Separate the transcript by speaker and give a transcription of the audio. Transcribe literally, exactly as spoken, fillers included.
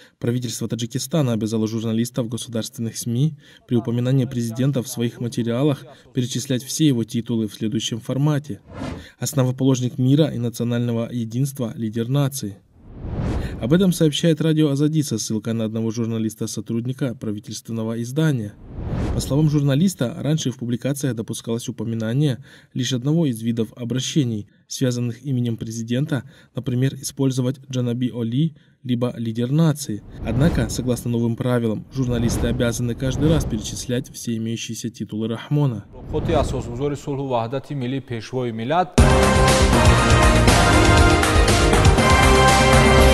Speaker 1: Правительство Таджикистана обязало журналистов государственных СМИ при упоминании президента в своих материалах перечислять все его титулы в следующем формате: основоположник мира и национального единства, лидер нации. Об этом сообщает радио Азади со ссылкой на одного журналиста-сотрудника правительственного издания. По словам журналиста, раньше в публикациях допускалось упоминание лишь одного из видов обращений, связанных именем президента, например, использовать Джанаби Оли, либо лидер нации. Однако, согласно новым правилам, журналисты обязаны каждый раз перечислять все имеющиеся титулы Рахмона.
Speaker 2: Thank you.